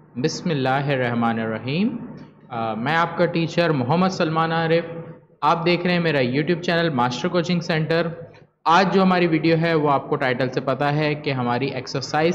बिस्मिल्लाहिर्रहमानिर्रहीम। मैं आपका टीचर मोहम्मद सलमान आरिफ। आप देख रहे हैं मेरा YouTube channel master coaching centre. आज जो हमारी वीडियो है वो आपको टाइटल से पता है कि हमारी एक्सरसाइज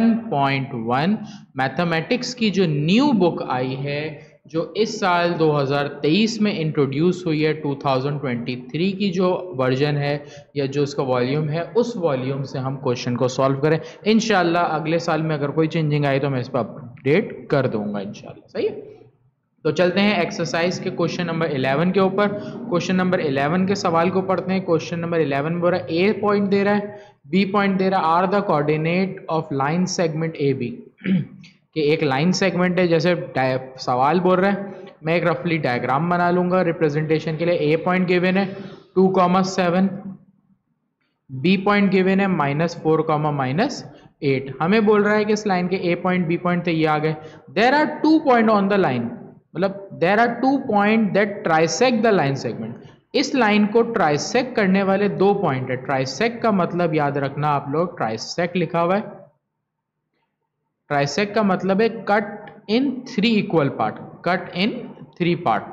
7.1 मैथमेटिक्स की जो न्यू बुक आई है, जो इस साल 2023 में इंट्रोड्यूस हुई है, 2023 की जो वर्जन है या जो उसका वॉल्यूम है, उस वॉल्यूम से हम क्वेश्चन को सॉल्व करें। इंशाल्लाह अगले साल में अगर कोई चेंजिंग आई तो मैं इस पर अपडेट कर दूंगा इंशाल्लाह। सही है, तो चलते हैं एक्सरसाइज के क्वेश्चन नंबर 11 के ऊपर। क्वेश्चन नंबर 11 के सवाल को पढ़ते हैं। क्वेश्चन नंबर 11 में बोल रहा है ए पॉइंट दे रहा है, बी पॉइंट दे रहा है, are the coordinate of line segment A B. कि एक लाइन सेगमेंट है, जैसे सवाल बोल रहा है, मैं एक रफली डायग्राम बना लूंगा रिप्रेजेंटेशन के लिए। ए पॉइंट गिवन है 2,7, बी पॉइंट गिवन है -4, -8। हमें बोल रहा है कि इस लाइन के ए पॉइंट बी पॉइंट तो ये आ गए। There are 2 point on the line, मतलब there are 2 point that trisect the line segment. इस लाइन को ट्राइसेक्ट करने वाले 2 पॉइंट है। ट्राइसेक्ट का मतलब याद रखना आप लोग, ट्राइसेक्ट लिखा हुआ है। ट्राइसेक्ट का मतलब है cut in 3 equal part, cut in 3 part.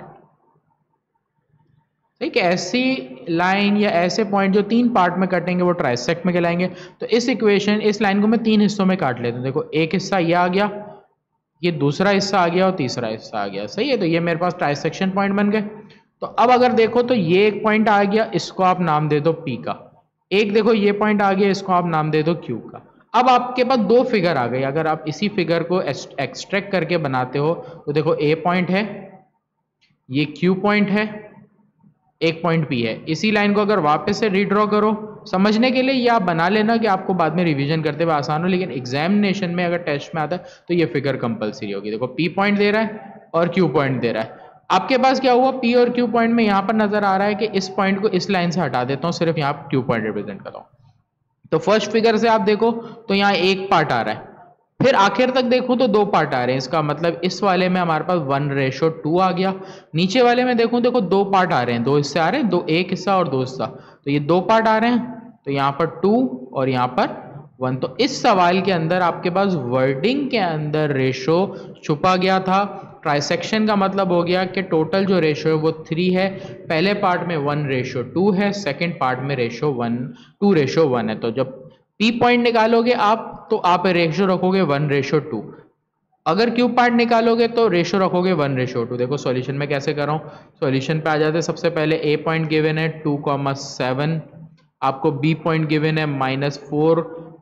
ठीक है, ऐसी लाइन या ऐसे पॉइंट जो 3 पार्ट में कटेंगे वो ट्राइसेक्ट में कहलाएंगे। तो इस लाइन को मैं 3 हिस्सों में काट लेता हूं। देखो, एक हिस्सा ये आ गया, ये दूसरा हिस्सा आ गया और तीसरा हिस्सा आ गया। सही है, तो ये मेरे पास ट्राइसेक्शन पॉइंट बन गए। तो अब अगर देखो तो ये एक पॉइंट आ गया, इसको आप नाम दे दो P का। एक देखो ये पॉइंट आ गया, इसको आप नाम दे दो Q का। अब आपके पास 2 फिगर आ गई। अगर आप इसी फिगर को एक्सट्रैक्ट करके बनाते हो तो देखो A पॉइंट है, ये Q पॉइंट है, एक पॉइंट P है। इसी लाइन को अगर वापस से रीड्रॉ करो, समझने के लिए ये आप बना लेना कि आपको बाद में रिवीजन करते हुए आसान हो, लेकिन एग्जामिनेशन में अगर टेस्ट में आता है तो ये फिगर कंपलसरी होगी। देखो, P पॉइंट दे रहा है और Q पॉइंट दे रहा है। आपके पास क्या हुआ, P और Q पॉइंट में यहाँ पर नजर आ रहा है कि इस पॉइंट को इस लाइन से हटा देता हूँ, सिर्फ यहाँ Q पॉइंट रिप्रेजेंट करता हूँ। तो फर्स्ट फिगर से आप देखो तो यहाँ एक पार्ट आ रहा है, फिर आखिर तक देखो तो 2 पार्ट आ रहे हैं। इसका मतलब इस वाले में हमारे पास 1:2 आ गया। नीचे वाले में देखो 2 पार्ट आ रहे हैं, 2 हिस्से आ रहे हैं, एक हिस्सा और 2 हिस्सा। तो ये 2 पार्ट आ रहे हैं, तो यहाँ पर 2 और यहाँ पर 1। तो इस सवाल के अंदर आपके पास वर्डिंग के अंदर रेशो छुपा गया था। ट्राइसेक्शन का मतलब हो गया कि टोटल जो रेशो है वो 3 है। पहले पार्ट में 1:2 है, सेकेंड पार्ट में रेशो 2:1 है। तो जब P पॉइंट निकालोगे आप तो आप रेशो रखोगे 1:2। अगर Q पार्ट निकालोगे तो रेशो रखोगे 1:2। देखो सॉल्यूशन में कैसे कर रहा हूँ, सॉल्यूशन पे आ जाते हैं। सबसे पहले A पॉइंट गिवन है 2,7, आपको B पॉइंट गिवन है -4,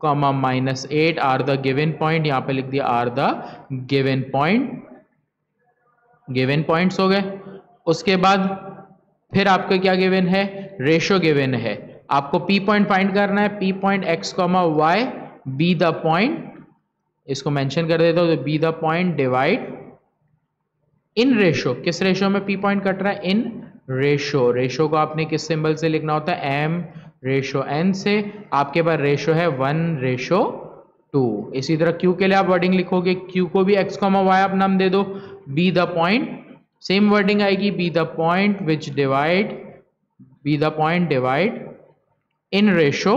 -8 आर द गिवन पॉइंट। यहाँ पे लिख दिया are the given point, given points हो गए। उसके बाद फिर आपको क्या गिवन है, रेशो गिवन है। आपको P पॉइंट फाइंड करना है, P point x, y, be the point, इसको मेंशन कर देता हूं, तो be the point divide in ratio. किस रेशो में P पॉइंट कट रहा है, इन रेशो। रेशो को आपने किस सिंबल से लिखना होता है, m/n से। आपके पास रेशो है 1:2। इसी तरह Q के लिए आप वर्डिंग लिखोगे, Q को भी x, y आप नाम दे दो, be the point, same wording आएगी, be the point which divide, be the point divide in ratio.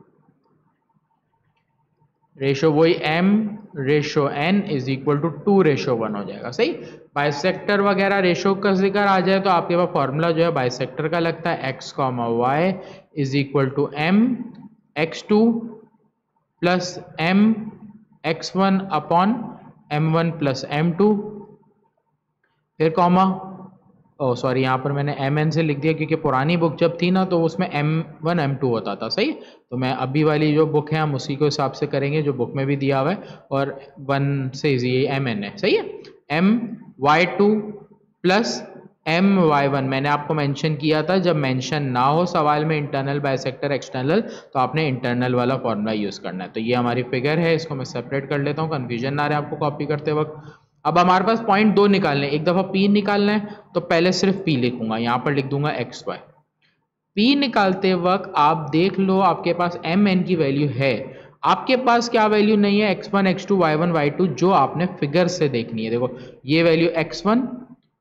Ratio वही m/n इज इक्वल टू 2:1 हो जाएगा। सही, बाइसेक्टर वगैरह रेशो का जिक्र आ जाए तो आपके पास फॉर्मूला जो है बाइसेक्टर का लगता है, x, y is equal to m(x2) plus m(x1) upon m1 plus m2। फिर कॉमा, सॉरी यहाँ पर मैंने mn से लिख दिया क्योंकि पुरानी बुक जब थी ना तो उसमें m1 m2 होता था। सही, तो मैं अभी वाली जो बुक है हम उसी को हिसाब से करेंगे जो बुक में भी दिया हुआ है, और 1 से ये mn है। सही है, my2 प्लस my1। मैंने आपको मेंशन किया था, जब मेंशन ना हो सवाल में इंटरनल बाइसेक्टर एक्सटर्नल, तो आपने इंटरनल वाला फॉर्मूला यूज करना है। तो ये हमारी फिगर है, इसको मैं सेपरेट कर लेता हूँ, कंफ्यूजन ना रहे आपको कॉपी करते वक्त। अब हमारे पास पॉइंट 2 निकालने, एक दफा P निकालना है तो पहले सिर्फ P लिखूंगा, यहाँ पर लिख दूंगा XY। P निकालते वक्त आप देख लो आपके पास mn की वैल्यू है, आपके पास क्या वैल्यू नहीं है, x1, x2, y1, y2 जो आपने फिगर से देखनी है। देखो ये वैल्यू x1,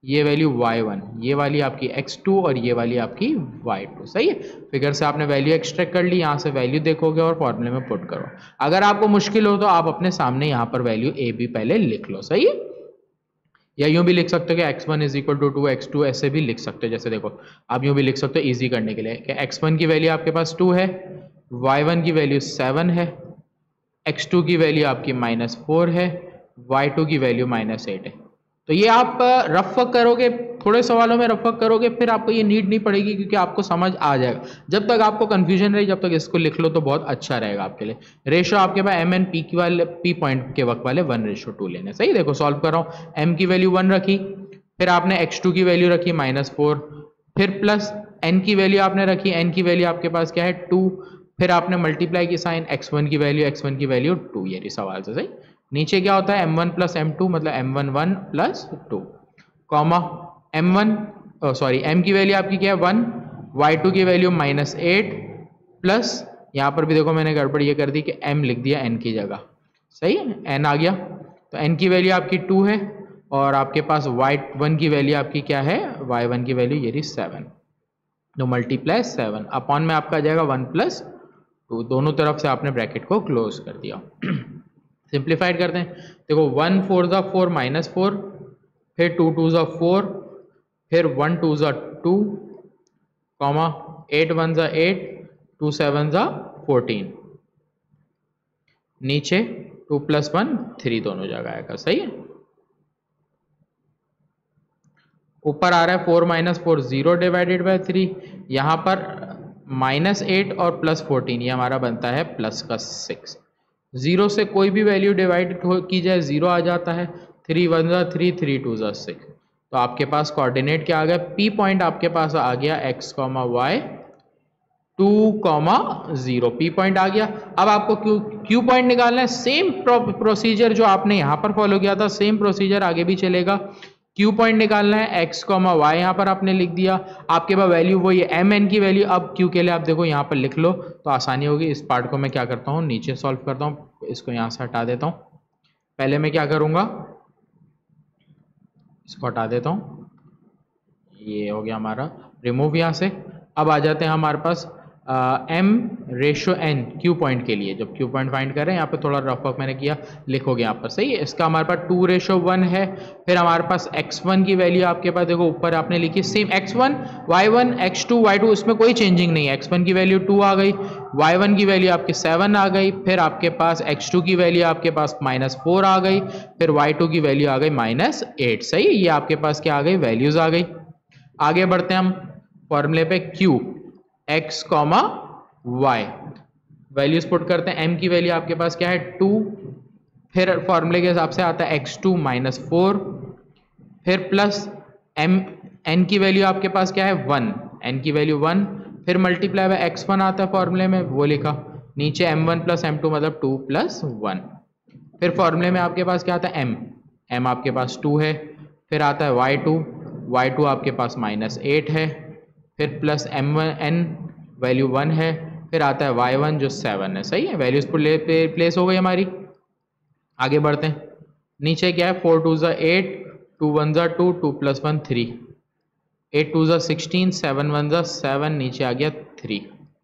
ये वैल्यू y1, ये वाली आपकी x2 और ये वाली आपकी y2। सही है, फिगर से आपने वैल्यू एक्सट्रैक्ट कर ली, यहाँ से वैल्यू देखोगे और फॉर्मूले में पुट करो। अगर आपको मुश्किल हो तो आप अपने सामने यहाँ पर वैल्यू a b पहले लिख लो। सही है, या यूं भी लिख सकते हो कि x1 is equal to 2, x2 ऐसे भी लिख सकते हो। जैसे देखो आप यूं भी लिख सकते हो इजी करने के लिए कि x1 की वैल्यू आपके पास 2 है, y1 की वैल्यू 7 है, x2 की वैल्यू आपकी -4 है, y2 की वैल्यू -8 है। तो ये आप रफ वर्क करोगे, थोड़े सवालों में रफ वर्क करोगे, फिर आपको ये नीड नहीं पड़ेगी क्योंकि आपको समझ आ जाएगा। जब तक आपको कंफ्यूजन रही, जब तक इसको लिख लो तो बहुत अच्छा रहेगा आपके लिए। रेशो आपके पास m एंड p की वाले p पॉइंट के वक्त वाले 1:2 लेने। सही, देखो सॉल्व कर रहा हूँ। m की वैल्यू 1 रखी, फिर आपने x2 की वैल्यू रखी -4, फिर प्लस n की वैल्यू आपने रखी, n की वैल्यू आपके पास क्या है 2, फिर आपने मल्टीप्लाई की साइन, x1 की वैल्यू 2, ये रही सवाल से। सही, नीचे क्या होता है m1 प्लस m2 मतलब m1 प्लस 2, कॉमा m की वैल्यू आपकी क्या है 1, y2 की वैल्यू -8 प्लस, यहाँ पर भी देखो मैंने गड़बड़ ये कर दी कि m लिख दिया n की जगह। सही है, n आ गया, तो n की वैल्यू आपकी 2 है और आपके पास y1 की वैल्यू आपकी क्या है, y1 की वैल्यू ये रही 7, तो मल्टीप्लाई 7 अपॉन में आपका आ जाएगा 1 प्लस 2, दोनों तरफ से आपने ब्रैकेट को क्लोज कर दिया। सिंप्लीफाइड करते हैं, देखो 1 4 ज़ा 4 -4, फिर 2 2 ज़ा 4, फिर 1 2 ज़ा 2, कॉमा 8 1 ज़ा 8, 2 7 ज़ा 14, नीचे 2 + 1 3 दोनों जगह आएगा। सही है, ऊपर आ रहा है 4 - 4 0 डिवाइडेड बाय 3, यहाँ पर -8 और +14 ये हमारा बनता है प्लस का 6। 0 से कोई भी वैल्यू डिवाइड की जाए 0 आ जाता है, 3 1 ज़ा 3, 3 2 ज़ा 6, तो आपके पास कोऑर्डिनेट क्या आ गया, P पॉइंट आपके पास आ गया x, y 2, 0, P पॉइंट आ गया। अब आपको Q पॉइंट निकालना है, सेम प्रोसीजर जो आपने यहाँ पर फॉलो किया था, सेम प्रोसीजर आगे भी चलेगा। Q पॉइंट निकालना है, x, y यहाँ पर आपने लिख दिया, आपके पास वैल्यू वो ये m n की वैल्यू। अब Q के लिए आप देखो यहाँ पर लिख लो तो आसानी होगी। इस पार्ट को मैं क्या करता हूँ, नीचे सॉल्व करता हूँ, इसको यहाँ से हटा देता हूँ। पहले मैं क्या करूँगा, इसको हटा देता हूँ, ये हो गया हमारा रिमूव यहाँ से। अब आ जाते हैं हमारे पास m/n Q पॉइंट के लिए। जब Q पॉइंट फाइंड करें, यहाँ पे थोड़ा रफ वर्क मैंने किया, लिखोगे यहाँ पर। सही है, इसका हमारे पास 2:1 है। फिर हमारे पास x1 की वैल्यू आपके पास देखो ऊपर आपने लिखी same, x1 y1 x2 y2, इसमें कोई चेंजिंग नहीं है। x1 की वैल्यू 2 आ गई, y1 की वैल्यू आपकी 7 आ गई, फिर आपके पास x2 की वैल्यू आपके पास -4 आ गई, फिर y2 की वैल्यू आ गई -8। सही है, ये आपके पास क्या आ गई, वैल्यूज आ गई। आगे बढ़ते हैं हम फॉर्मूले पे, Q x, y values put करते हैं। m की वैल्यू आपके पास क्या है 2, फिर फॉर्मूले के हिसाब से आता है x2 -4, फिर प्लस n की वैल्यू आपके पास क्या है 1, n की वैल्यू 1, फिर मल्टीप्लाई बाय x1 आता है फॉर्मूले में, वो लिखा, नीचे m1 + m2 मतलब 2 + 1, फिर फॉर्मूले में आपके पास क्या आता है m आपके पास 2 है, फिर आता है y2 आपके पास -8 है, फिर प्लस n वैल्यू 1 है, फिर आता है y1 जो 7 है। सही है, वैल्यूज प्लेस हो गई हमारी। आगे बढ़ते हैं, नीचे क्या है 4 2 ज़ा 8, 2 1 ज़ा 2, 2 + 1 3, 8 2 ज़ा 16, 7 1 ज़ा 7, नीचे आ गया 3,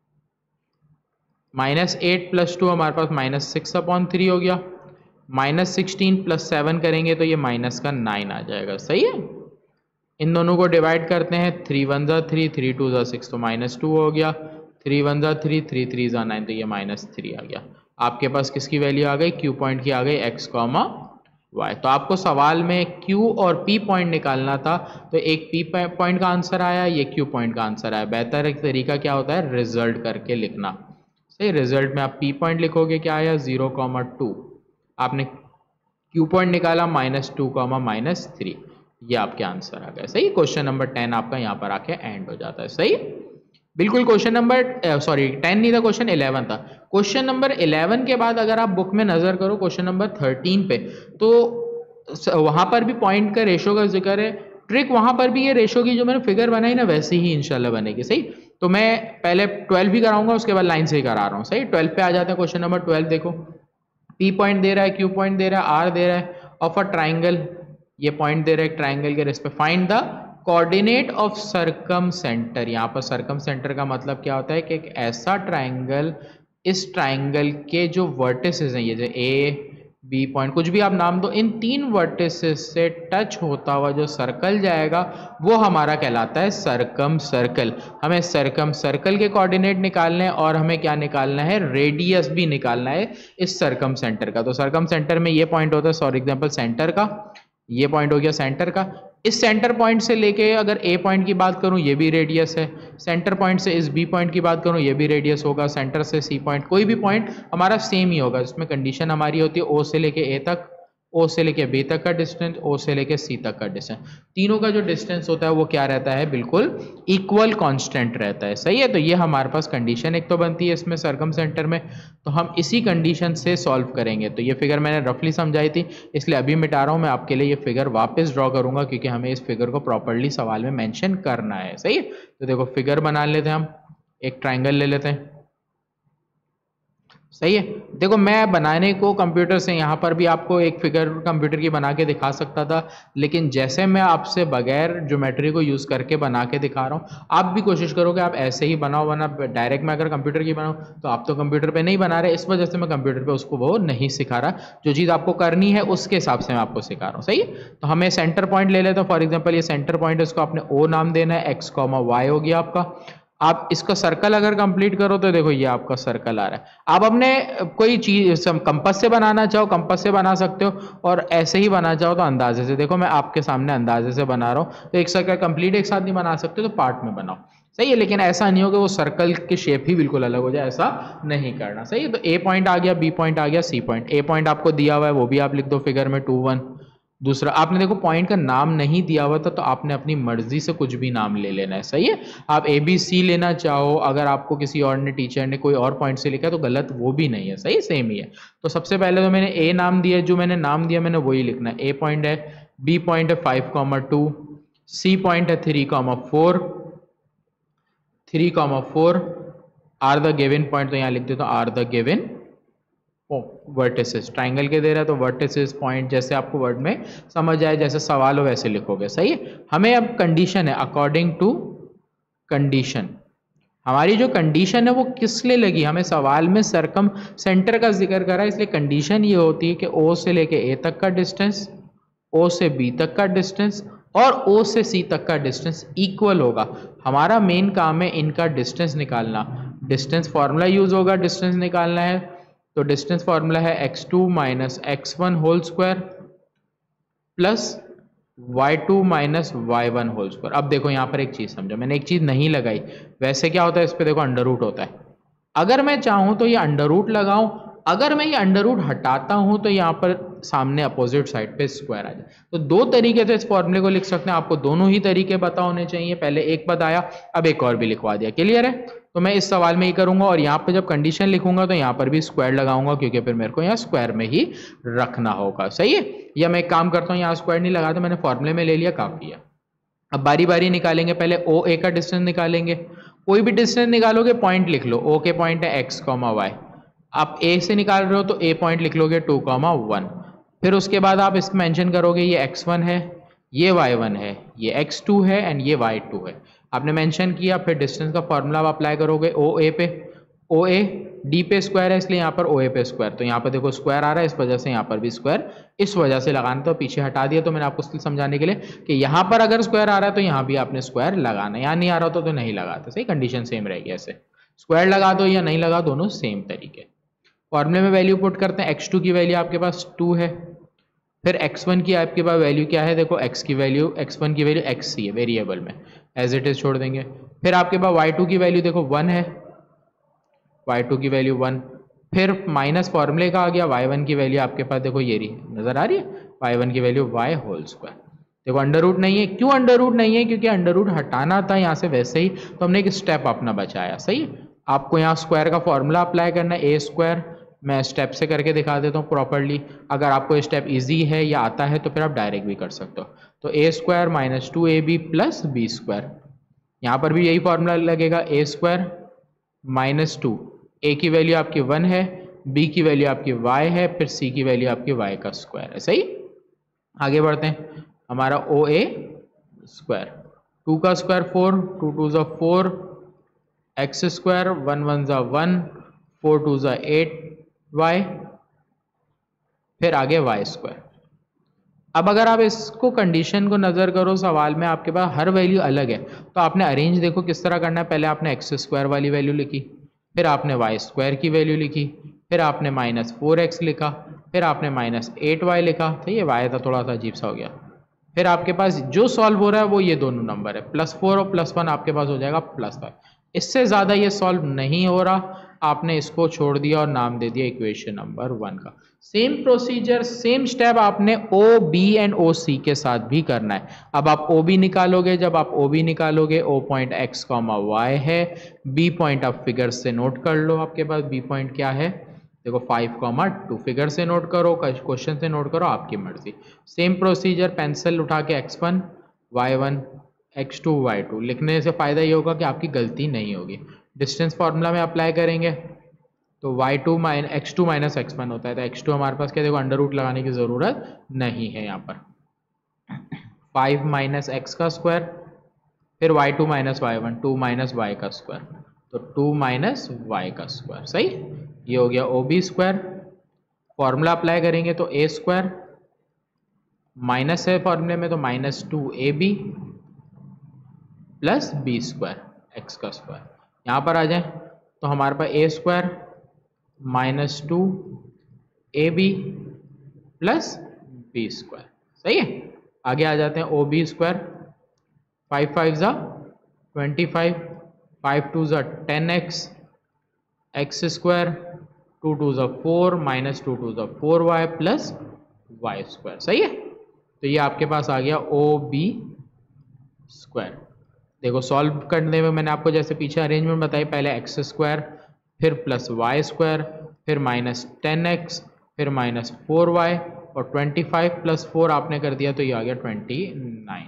-8 + 2 हमारे पास -6/3 हो गया, -16 + 7 करेंगे तो ये माइनस का 9 आ जाएगा। सही है, इन दोनों को डिवाइड करते हैं, 3 1 ज़ा 3, 3 2 ज़ा 6 तो -2 हो गया, 3 1 ज़ा 3, 3 3 ज़ा 9 तो ये -3 आ गया। आपके पास किसकी वैल्यू आ गई, Q पॉइंट की आ गई, x, y। तो आपको सवाल में Q और P पॉइंट निकालना था, तो एक P पॉइंट का आंसर आया, ये Q पॉइंट का आंसर आया। बेहतर एक तरीका क्या होता है, रिजल्ट करके लिखना। सही, रिजल्ट में आप P पॉइंट लिखोगे, क्या आया 0,2, आपने Q पॉइंट निकाला -2, -3, ये आपके आंसर आ गए। सही, क्वेश्चन नंबर 10 आपका यहाँ पर आके एंड हो जाता है। सही, बिल्कुल क्वेश्चन नंबर 10 नहीं था, क्वेश्चन 11 था। क्वेश्चन नंबर 11 के बाद अगर आप बुक में नजर करो क्वेश्चन नंबर 13 पे, तो वहां पर भी पॉइंट का रेशो का जिक्र है। ट्रिक वहां पर भी ये रेशो की जो मैंने फिगर बनाई ना, वैसी ही इंशाल्लाह बनेगी। सही, तो मैं पहले 12 भी कराऊंगा, उसके बाद लाइन से ही करा रहा हूँ। सही, 12 पे आ जाते हैं। क्वेश्चन नंबर 12 देखो, P पॉइंट दे रहा है, Q पॉइंट दे रहा है, R दे रहा है, ऑफ अ ट्राइंगल ये पॉइंट दे रहे हैं ट्राइंगल के रेस्ट पे, find the coordinate of circumcentre. यहाँ पर सर्कम सेंटर का मतलब क्या होता है कि एक ऐसा ट्राइंगल, इस ट्राइंगल के जो वर्टिसेस हैं, ये जो ए बी पॉइंट कुछ भी आप नाम दो, इन तीन वर्टिसेस से टच होता हुआ जो सर्कल जाएगा वो हमारा कहलाता है सर्कम सर्कल। हमें सर्कम सर्कल के कोऑर्डिनेट निकालने हैं और हमें क्या निकालना है, रेडियस भी निकालना है इस सर्कम सेंटर का। तो सर्कम सेंटर में ये पॉइंट होता है फॉर एग्जांपल सेंटर का, ये पॉइंट हो गया सेंटर का। इस सेंटर पॉइंट से लेके अगर ए पॉइंट की बात करूं ये भी रेडियस है, सेंटर पॉइंट से इस बी पॉइंट की बात करूं ये भी रेडियस होगा, सेंटर से सी पॉइंट, कोई भी पॉइंट हमारा सेम ही होगा। जिसमें कंडीशन हमारी होती है ओ से लेके ए तक, ओ से लेके बी तक का डिस्टेंस, ओ से लेके सी तक का डिस्टेंस, तीनों का जो डिस्टेंस होता है वो क्या रहता है, बिल्कुल इक्वल कांस्टेंट रहता है। सही है, तो ये हमारे पास कंडीशन एक तो बनती है इसमें सर्कम सेंटर में, तो हम इसी कंडीशन से सॉल्व करेंगे। तो ये फिगर मैंने रफली समझाई थी इसलिए अभी मिटा रहा हूँ मैं आपके लिए, ये फिगर वापस ड्रॉ करूंगा क्योंकि हमें इस फिगर को प्रॉपरली सवाल में मेंशन करना है। सही है, तो देखो फिगर बना लेते हैं, हम एक ट्राइंगल ले लेते हैं। सही है, देखो मैं बनाने को कंप्यूटर से यहाँ पर भी आपको एक फिगर कंप्यूटर की बना के दिखा सकता था, लेकिन जैसे मैं आपसे बगैर ज्योमेट्री को यूज़ करके बना के दिखा रहा हूँ, आप भी कोशिश करो कि आप ऐसे ही बनाओ, वरना डायरेक्ट मैं अगर कंप्यूटर की बनाऊँ तो आप तो कंप्यूटर पे नहीं बना रहे, इस वजह से मैं कंप्यूटर पे उसको वो नहीं सिखा रहा। जो चीज़ आपको करनी है उसके हिसाब से मैं आपको सिखा रहा हूँ। सही है, तो हमें सेंटर पॉइंट ले लेते हैं, फॉर एग्जाम्पल ये सेंटर पॉइंट है, इसको आपने ओ नाम देना है, एक्स कॉमा वाई हो गया आपका। आप इसका सर्कल अगर कंप्लीट करो तो देखो ये आपका सर्कल आ रहा है। आप अपने कोई चीज कंपास से बनाना चाहो कंपास से बना सकते हो, और ऐसे ही बना चाहो तो अंदाजे से। देखो मैं आपके सामने अंदाजे से बना रहा हूँ, तो एक सर्कल कंप्लीट एक साथ नहीं बना सकते, तो पार्ट में बनाओ। सही है, लेकिन ऐसा नहीं हो कि वो सर्कल की शेप ही बिल्कुल अलग हो जाए, ऐसा नहीं करना। सही है, तो ए पॉइंट आ गया, बी पॉइंट आ गया, सी पॉइंट। ए पॉइंट आपको दिया हुआ है वो भी आप लिख दो फिगर में 2 1। दूसरा, आपने देखो पॉइंट का नाम नहीं दिया हुआ था तो आपने अपनी मर्जी से कुछ भी नाम ले लेना है। सही है, आप ए बी सी लेना चाहो, अगर आपको किसी और ने टीचर ने कोई और पॉइंट से लिखा तो गलत वो भी नहीं है। सही, सेम ही है। तो सबसे पहले तो मैंने ए नाम दिया, जो मैंने नाम दिया मैंने वही लिखना है। ए पॉइंट है, बी पॉइंट है 5,2, सी पॉइंट है 3,4, 3,4 आर द गिवन पॉइंट, तो यहाँ लिख देता हूँ are the given vertices. Triangle के दे रहा है तो वर्टिसेस पॉइंट जैसे आपको वर्ड में समझ आए, जैसे सवाल हो वैसे लिखोगे। सही है, हमें अब कंडीशन है, अकॉर्डिंग टू कंडीशन, हमारी जो कंडीशन है वो किस लिए लगी, हमें सवाल में सर्कम सेंटर का जिक्र करा, इसलिए कंडीशन ये होती है कि ओ से लेके ए तक का डिस्टेंस, ओ से बी तक का डिस्टेंस और ओ से सी तक का डिस्टेंस इक्वल होगा। हमारा मेन काम है इनका डिस्टेंस निकालना। डिस्टेंस फॉर्मूला यूज होगा, डिस्टेंस निकालना है, तो डिस्टेंस फॉर्मूला है x2 minus x1 whole square plus y2 minus y1 whole square. अब देखो यहाँ पर एक चीज समझो, मैंने एक चीज नहीं लगाई, वैसे क्या होता है इस पे देखो अंडर रूट होता है। अगर मैं चाहूं तो ये अंडर रूट लगाऊं, अगर मैं ये अंडर रूट हटाता हूं तो यहाँ पर सामने अपोजिट साइड पे स्क्वायर आ जाए। तो दो तरीके से इस फॉर्मूले को लिख सकते हैं, आपको दोनों ही तरीके पता होने चाहिए। पहले एक बताया, अब एक और भी लिखवा दिया। क्लियर है, तो मैं इस सवाल में ही करूंगा, और यहाँ पे जब कंडीशन लिखूंगा तो यहाँ पर भी स्क्वायर लगाऊंगा, क्योंकि फिर मेरे को यहाँ स्क्वायर में ही रखना होगा। सही है, या मैं एक काम करता हूँ, यहाँ स्क्वायर नहीं लगाता, मैंने फॉर्मूले में ले लिया, काफी है। अब बारी बारी निकालेंगे, पहले ओ ए का डिस्टेंस निकालेंगे। कोई भी डिस्टेंस निकालोगे पॉइंट लिख लो, ओ के पॉइंट है x, y। आप ए से निकाल रहे हो तो ए पॉइंट लिख लोगे 2,1। फिर उसके बाद आप इसको मेंशन करोगे, ये x1 है, ये y1 है, ये x2 है एंड ये y2 है। आपने मेंशन किया, फिर डिस्टेंस का फॉर्मूला आप अप्लाई करोगे ओ ए पे, ओ ए डी पे स्क्वायर है इसलिए यहाँ पर ओ ए पे स्क्वायर, तो यहाँ पर देखो स्क्वायर आ रहा है, इस वजह से यहाँ पर भी स्क्वायर इस वजह से लगाना, तो पीछे हटा दिया। तो मैंने आपको समझाने के लिए कि यहाँ पर अगर स्क्वायर आ रहा है तो यहाँ भी आपने स्क्वायर लगाना, यहाँ नहीं आ रहा तो नहीं लगाते। सही, कंडीशन सेम रहेगी, ऐसे स्क्वायर लगा दो या नहीं लगा, दोनों सेम तरीके। फॉर्मूले में वैल्यू पुट करते हैं, x2 की वैल्यू आपके पास 2 है, फिर x1 की आपके पास वैल्यू क्या है, देखो x की वैल्यू, x1 की वैल्यू x है वेरिएबल में, एज इट इज छोड़ देंगे। फिर आपके पास y2 की वैल्यू देखो 1 है, y2 की वैल्यू 1, फिर माइनस फॉर्मूले का आ गया, y1 की वैल्यू आपके पास देखो ये रही, नजर आ रही है, y1 की वैल्यू y होल स्क्वायर। देखो अंडर रूट नहीं है, क्यों अंडर रूट नहीं है, क्योंकि अंडर रूट हटाना था यहाँ से वैसे ही, तो हमने एक स्टेप अपना बचाया। सही, आपको यहाँ स्क्वायर का फॉर्मूला अप्लाई करना है, ए स्क्वायर। मैं स्टेप से करके दिखा देता हूँ प्रॉपरली, अगर आपको स्टेप इजी है या आता है तो फिर आप डायरेक्ट भी कर सकते हो। तो A square minus 2ab plus B square, यहाँ पर भी यही फॉर्मूला लगेगा, ए स्क्वायर माइनस 2, ए की वैल्यू आपकी 1 है, बी की वैल्यू आपकी y है, फिर सी की वैल्यू आपकी y का स्क्वायर है। सही, आगे बढ़ते हैं, हमारा ओ ए स्क्वायर, 2 का स्क्वायर 4, 2 2 ज़ा 4, एक्स स्क्वायर, 1 1 ज़ा 1, 4 2 ज़ा 8 वाई, फिर आगे वाई स्क्वायर। अब अगर आप इसको कंडीशन को नज़र करो, सवाल में आपके पास हर वैल्यू अलग है, तो आपने अरेंज देखो किस तरह करना है। पहले आपने एक्स स्क्वायर वाली वैल्यू लिखी, फिर आपने वाई स्क्वायर की वैल्यू लिखी, फिर आपने -4x लिखा, फिर आपने -8y लिखा। तो ये वाई था, थोड़ा सा अजीब सा हो गया। फिर आपके पास जो सॉल्व हो रहा है वो ये दोनों नंबर है, +4 और +1 आपके पास हो जाएगा +5। इससे ज़्यादा ये सॉल्व नहीं हो रहा, आपने इसको छोड़ दिया और नाम दे दिया इक्वेशन नंबर 1 का। सेम प्रोसीजर, सेम स्टेप आपने ओ बी एंड ओ सी के साथ भी करना है। अब आप ओ बी निकालोगे, जब आप ओ बी निकालोगे, ओ पॉइंट x, y है, बी पॉइंट आप फिगर से नोट कर लो, आपके पास बी पॉइंट क्या है, देखो 5, 2 फिगर से नोट करो, क्वेश्चन से नोट करो, आपकी मर्जी। सेम प्रोसीजर, पेंसिल उठा के x1, y1, x2, y2 लिखने से फ़ायदा ये होगा कि आपकी गलती नहीं होगी। डिस्टेंस फार्मूला में अप्लाई करेंगे तो y2 x2 माइनस x1 होता है, तो x2 हमारे पास क्या, देखो अंडर रूट लगाने की ज़रूरत नहीं है यहाँ पर। 5 माइनस एक्स का स्क्वायर, फिर y2 minus y1, 2 minus y का स्क्वायर, तो 2 माइनस y का स्क्वायर। सही, ये हो गया O B square. Formula apply करेंगे तो ए स्क्वायर, माइनस है फॉर्मूले में तो -2ab plus B square, X का स्क्वायर। यहाँ पर आ जाए तो हमारे पास A square -2ab plus B square. सही है, आगे आ जाते हैं ओ बी स्क्वायर, 5 5 ज़ा 25, 5 2 ज़ा 10x, एक्स स्क्वायर, 2 2 ज़ा 4, -2 2 ज़ा 4y प्लस वाई स्क्वायर। सही है, तो ये आपके पास आ गया ओ बी स्क्वायर। देखो सॉल्व करने में मैंने आपको जैसे पीछे अरेंजमेंट बताई, पहले एक्स स्क्वायर, फिर प्लस वाई स्क्वायर, फिर -10x, फिर -4y और 25 + 4 आपने कर दिया तो ये आ गया 29।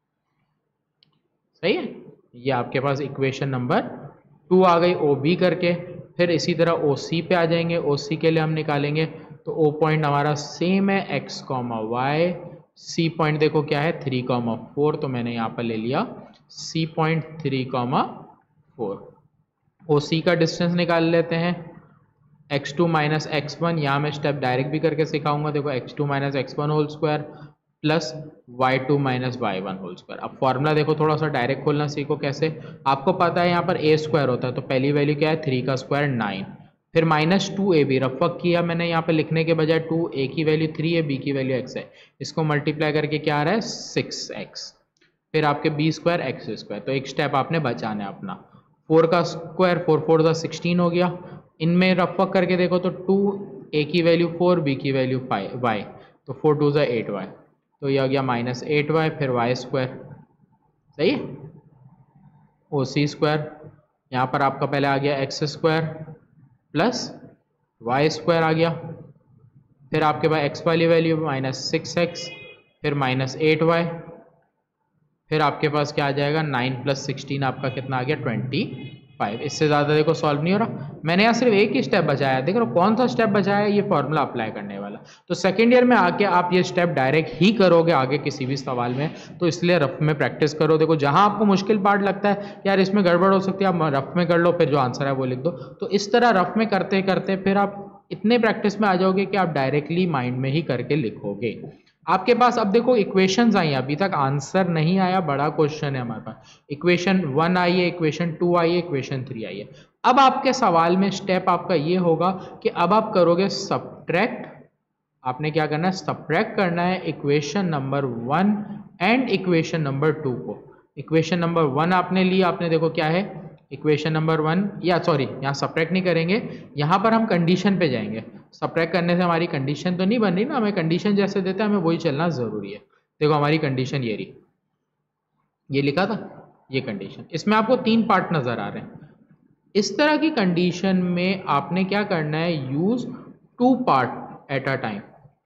सही है, ये आपके पास इक्वेशन नंबर 2 आ गई ओ बी करके। फिर इसी तरह ओ सी पे आ जाएंगे, ओ सी के लिए हम निकालेंगे तो ओ पॉइंट हमारा सेम है x, y, सी पॉइंट देखो क्या है 3, 4, तो मैंने यहाँ पर ले लिया सी पॉइंट 3, 4। ओ सी का डिस्टेंस निकाल लेते हैं, x2 माइनस x1, यहाँ मैं स्टेप डायरेक्ट भी करके सिखाऊंगा। देखो x2 minus x1 whole square plus y2 minus y1 whole square. अब फॉर्मूला देखो थोड़ा सा डायरेक्ट खोलना सीखो कैसे। आपको पता है यहाँ पर a स्क्वायर होता है, तो पहली वैल्यू क्या है 3 का स्क्वायर 9, फिर -2ab रफ वर्क किया मैंने यहाँ पर लिखने के बजाय 2, a की वैल्यू 3 है, b की वैल्यू x है, इसको मल्टीप्लाई करके क्या आ रहा है 6x, फिर आपके b स्क्वायर x स्क्वायर। तो एक स्टेप आपने बचाना है अपना। 4 का स्क्वायर 4 4 ज़ा 16 हो गया, इनमें रफ वर्क करके देखो तो 2, a की वैल्यू 4, b की वैल्यू 5 y, तो 4 2 ज़ा 8y, तो ये आ गया -8y, फिर y स्क्वायर। सही है, ओ सी स्क्वायर, यहाँ पर आपका पहले आ गया X square plus Y square आ गया, फिर आपके पास x वाली वैल्यू -6x, फिर -8y, फिर आपके पास क्या आ जाएगा 9 + 16 आपका कितना आ गया 25। इससे ज़्यादा देखो सॉल्व नहीं हो रहा। मैंने यहाँ सिर्फ एक ही स्टेप बचाया है, देख रहे हो कौन सा स्टेप बचाया है, ये फॉर्मूला अप्लाई करने वाला। तो सेकेंड ईयर में आके आप ये स्टेप डायरेक्ट ही करोगे आगे किसी भी सवाल में, तो इसलिए रफ में प्रैक्टिस करो। देखो जहाँ आपको मुश्किल पार्ट लगता है यार इसमें गड़बड़ हो सकती है, आप रफ में कर लो, फिर जो आंसर है वो लिख दो। तो इस तरह रफ में करते करते फिर आप इतने प्रैक्टिस में आ जाओगे कि आप डायरेक्टली माइंड में ही करके लिखोगे। आपके पास अब देखो इक्वेशंस आई, अभी तक आंसर नहीं आया, बड़ा क्वेश्चन है हमारे पास। इक्वेशन 1 आई है, इक्वेशन 2 आई है, इक्वेशन 3 आई है। अब आपके सवाल में स्टेप आपका ये होगा कि अब आप करोगे सब्ट्रैक्ट। आपने क्या करना है, सब्ट्रैक्ट करना है equation number 1 and equation number 2 को। इक्वेशन नंबर 1 आपने ली, आपने देखो क्या है इक्वेशन नंबर 1, या सॉरी यहाँ सब्ट्रैक्ट नहीं करेंगे, यहाँ पर हम कंडीशन पे जाएंगे। सब्ट्रैक्ट करने से हमारी कंडीशन तो नहीं बन रही ना, हमें कंडीशन जैसे देते हैं हमें वही चलना ज़रूरी है। देखो हमारी कंडीशन ये रही, ये लिखा था ये कंडीशन, इसमें आपको 3 पार्ट नज़र आ रहे हैं। इस तरह की कंडीशन में आपने क्या करना है, use 2 part at a time.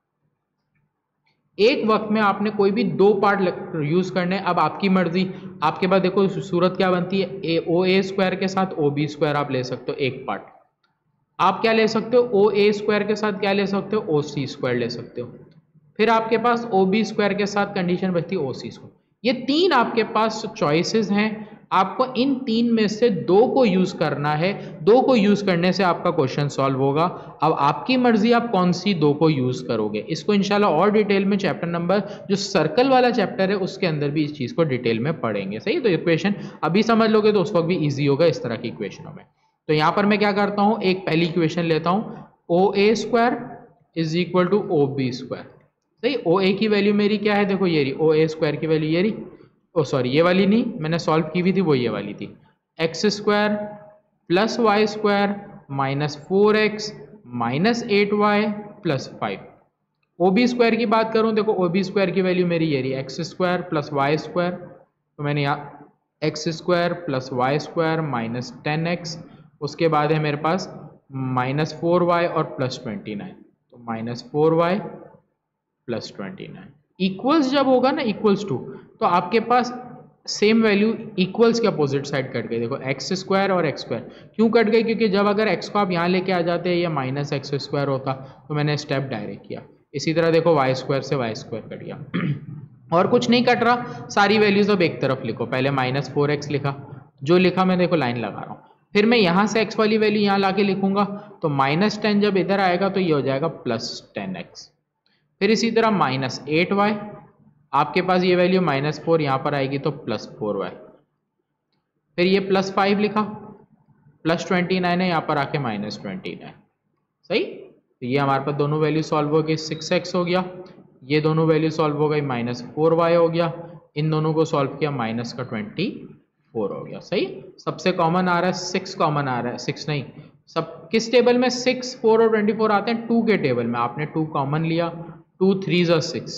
एक वक्त में आपने कोई भी 2 पार्ट यूज करने। अब आपकी मर्जी, आपके पास देखो सूरत क्या बनती है, ओ ए स्क्वायर के साथ ओ बी स्क्वायर आप ले सकते हो एक पार्ट। आप क्या ले सकते हो, ओ ए स्क्वायर के साथ क्या ले सकते हो, ओ सी स्क्वायर ले सकते हो। फिर आपके पास ओ बी स्क्वायर के साथ कंडीशन बचती है ओ सी स्क्वायर। ये तीन आपके पास चॉइसेस हैं, आपको इन तीन में से दो को यूज करना है, दो को यूज करने से आपका क्वेश्चन सॉल्व होगा। अब आपकी मर्जी आप कौन सी दो को यूज करोगे, इसको इंशाल्लाह और डिटेल में चैप्टर नंबर जो सर्कल वाला चैप्टर है उसके अंदर भी इस चीज को डिटेल में पढ़ेंगे। सही, तो इक्वेशन अभी समझ लोगे तो उस वक्त भी ईजी होगा इस तरह की इक्वेशनों में। तो यहां पर मैं क्या करता हूं, एक पहली इक्वेशन लेता हूं, O A square is equal to O B square. सही, ओ ए की वैल्यू मेरी क्या है, देखो ये रही, ओ ए स्क्वायर की वैल्यू ये रही, ओ सॉरी ये वाली नहीं, मैंने सॉल्व की हुई थी वो ये वाली थी, X square plus Y square minus 4x minus 8y plus 5। O B square की बात करूं, देखो ओ बी स्क्वायर की वैल्यू मेरी ये रही, X square plus Y square, तो मैंने यहाँ X square plus Y square minus 10x, उसके बाद है मेरे पास माइनस 4y और प्लस 29, तो माइनस 4y प्लस 29 इक्वल्स जब होगा ना इक्वल्स टू, तो आपके पास सेम वैल्यू इक्वल्स के अपोजिट साइड कट गई। देखो एक्स स्क्वायर और एक्स स्क्वायर क्यों कट गई, क्योंकि जब अगर एक्स को आप यहाँ लेके आ जाते या माइनस एक्स स्क्वायर होता तो मैंने स्टेप डायरेक्ट किया। इसी तरह देखो वाई स्क्वायर से वाई स्क्वायर कट गया और कुछ नहीं कट रहा, सारी वैल्यूज अब एक तरफ लिखो, पहले माइनस 4x लिखा, जो लिखा मैं देखो लाइन लगा रहा हूँ, फिर मैं यहाँ से x वाली वैल्यू यहाँ ला के लिखूंगा, तो माइनस 10 जब इधर आएगा तो ये हो जाएगा प्लस 10x। फिर इसी तरह माइनस 8y, आपके पास ये वैल्यू माइनस 4 यहाँ पर आएगी तो प्लस 4y, फिर ये प्लस 5 लिखा, प्लस 29 है यहाँ पर आके माइनस 29। सही, तो ये हमारे पास दोनों वैल्यू सॉल्व हो गई, 6x हो गया, ये दोनों वैल्यू सॉल्व हो गई, माइनस 4y हो गया, इन दोनों को सॉल्व किया माइनस का 24 हो गया। सही, सबसे कॉमन आ रहा है 6 कॉमन आ रहा है, 6 नहीं, सब किस टेबल में 6, 4 और 24 आते हैं, 2 के टेबल में, आपने 2 कॉमन लिया, 2 3 6,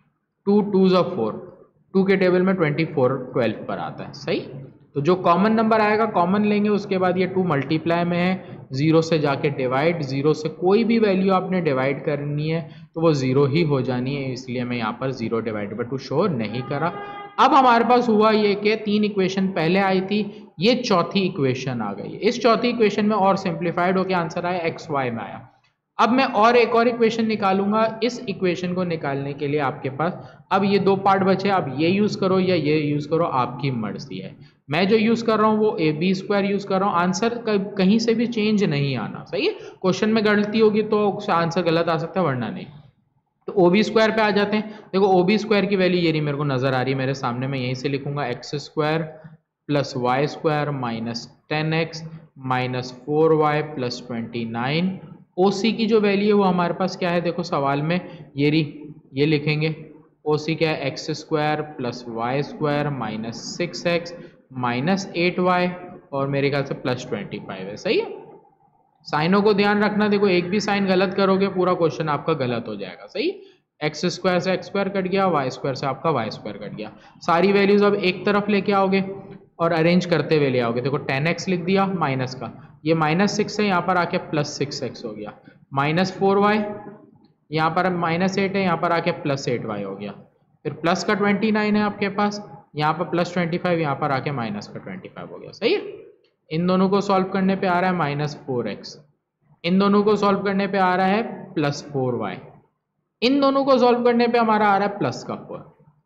2 2 4, 2 के टेबल में 24 12 पर आता है। सही, तो जो कॉमन नंबर आएगा कॉमन लेंगे, उसके बाद ये 2 मल्टीप्लाई में है, 0 से जाके डिवाइड, 0 से कोई भी वैल्यू आपने डिवाइड करनी है तो वो 0 ही हो जानी है, इसलिए मैं यहाँ पर 0 डिवाइड बाय 2 शो नहीं करा। अब हमारे पास हुआ ये कि 3 इक्वेशन पहले आई थी, ये चौथी इक्वेशन आ गई, इस चौथी इक्वेशन में और सिंप्लीफाइड होकर आंसर आया एक्स वाई में आया। अब मैं और एक और इक्वेशन निकालूंगा, इस इक्वेशन को निकालने के लिए आपके पास अब ये 2 पार्ट बचे, आप ये यूज करो या ये यूज करो, आपकी मर्जी है। मैं जो यूज कर रहा हूँ वो ए बी स्क्वायर यूज कर रहा हूँ, आंसर कहीं से भी चेंज नहीं आना। सही है, क्वेश्चन में गलती होगी तो आंसर गलत आ सकता है, वरना नहीं। तो ओ बी स्क्वायर पे आ जाते हैं, देखो ओ बी स्क्वायर की वैल्यू ये रही, मेरे को नजर आ रही है मेरे सामने, मैं यहीं से लिखूंगा X square plus Y square minus 10x minus 4y plus 29। O C की जो वैल्यू है वो हमारे पास क्या है, देखो सवाल में ये रही, ये लिखेंगे, ओ सी क्या है, X square plus Y square minus 6x minus 8y और मेरे ख्याल से प्लस 25 है। सही है, साइनों को ध्यान रखना, देखो एक भी साइन गलत करोगे पूरा क्वेश्चन आपका गलत हो जाएगा। सही, एक्स स्क्वायर से एक्स स्क्वायर कट गया, वाई स्क्वायर से आपका वाई स्क्वायर कट गया, सारी वैल्यूज अब एक तरफ लेके आओगे और अरेंज करते हुए ले आओगे। देखो 10x लिख दिया माइनस का, ये माइनस 6 है, यहाँ पर आके प्लस 6x हो गया, माइनस 4y, यहाँ पर माइनस 8 है, यहाँ पर आके प्लस 8y हो गया, फिर प्लस का 29 है आपके पास, यहाँ पर प्लस 25, यहाँ पर आके माइनस का 25 हो गया। सही है, इन दोनों को सॉल्व करने पे आ रहा है माइनस 4x, इन दोनों को सॉल्व करने पे आ रहा है प्लस 4y, इन दोनों को सॉल्व करने पे हमारा आ रहा है प्लस का 4,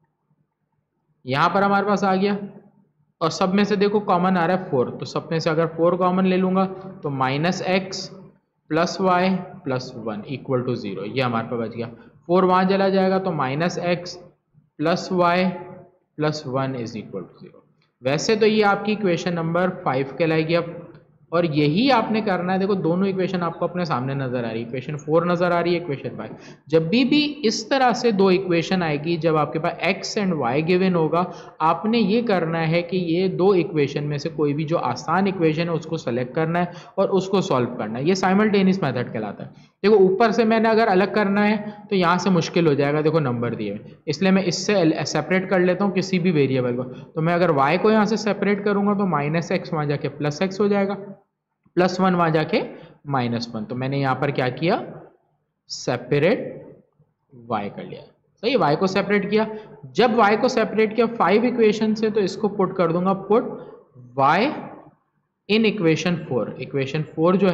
यहाँ पर हमारे पास आ गया, और सब में से देखो कॉमन आ रहा है 4, तो सब में से अगर 4 कॉमन ले लूंगा तो minus X plus Y plus 1 equal to 0, ये हमारे पास बच गया। 4 वहाँ चला जाएगा तो minus X plus Y plus 1 is equal to 0। वैसे तो ये आपकी इक्वेशन नंबर 5 कहलाएगी अब, और यही आपने करना है। देखो दोनों इक्वेशन आपको अपने सामने नजर आ रही है, इक्वेशन 4 नजर आ रही है, इक्वेशन 5। जब भी इस तरह से दो इक्वेशन आएगी, जब आपके पास x एंड y गिवन होगा, आपने ये करना है कि ये दो इक्वेशन में से कोई भी जो आसान इक्वेशन है उसको सेलेक्ट करना है और उसको सॉल्व करना है। ये साइमल्टेनियस मेथड कहलाता है। देखो ऊपर से मैंने अगर अलग करना है तो यहाँ से मुश्किल हो जाएगा, देखो नंबर दिए, इसलिए मैं इससे सेपरेट कर लेता हूँ किसी भी वेरिएबल को। तो मैं अगर y को यहाँ से सेपरेट करूँगा तो माइनस एक्स वहाँ जाके प्लस एक्स हो जाएगा, प्लस 1 वहाँ जाके माइनस 1। तो मैंने यहाँ पर क्या किया, सेपरेट y कर लिया। सही, y को सेपरेट किया। जब y को सेपरेट किया 5 इक्वेशन से, तो इसको पुट कर दूंगा, put y in equation 4। Equation 4 जो है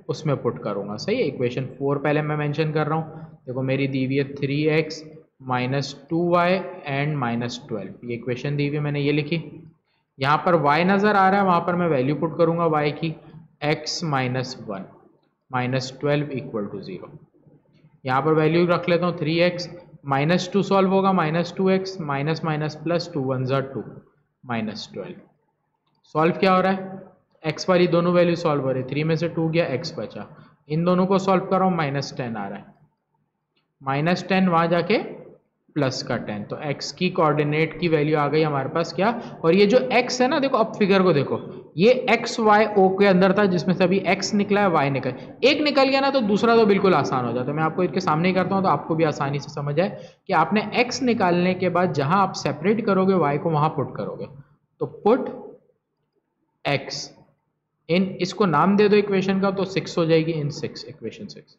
उसमें पुट करूँगा। सही है, इक्वेशन 4 पहले मैं मेंशन कर रहा हूँ। देखो मेरी दी हुई है 3x minus 2y and minus 12, ये इक्वेशन दी हुई है, मैंने ये लिखी। यहाँ पर y नज़र आ रहा है, वहाँ पर मैं वैल्यू पुट करूँगा y की, x minus 1 minus 12 equal to 0। यहाँ पर वैल्यू रख लेता हूँ 3x, माइनस 2 सॉल्व होगा, minus 2x minus minus plus 2 1 ज़ा 2 माइनस 12। सॉल्व क्या हो रहा है, x वाली दोनों वैल्यू सॉल्व हो रही है, 3 में से 2 गया, x बचा, इन दोनों को सॉल्व कर रहा हूँ, माइनस 10 आ रहा है, माइनस 10 वहाँ जाके प्लस का 10, तो x की कोऑर्डिनेट की वैल्यू आ गई हमारे पास क्या, और ये जो x है ना, देखो अब फिगर को देखो, ये x y o के अंदर था, जिसमें से अभी x निकला है, y निकला, एक निकल गया ना तो दूसरा तो बिल्कुल आसान हो जाता है। मैं आपको इनके सामने ही करता हूँ तो आपको भी आसानी से समझ आए कि आपने x निकालने के बाद जहां आप सेपरेट करोगे y को वहां पुट करोगे, तो पुट x इन, इसको नाम दे दो इक्वेशन का, तो 6 हो जाएगी in 6, equation 6।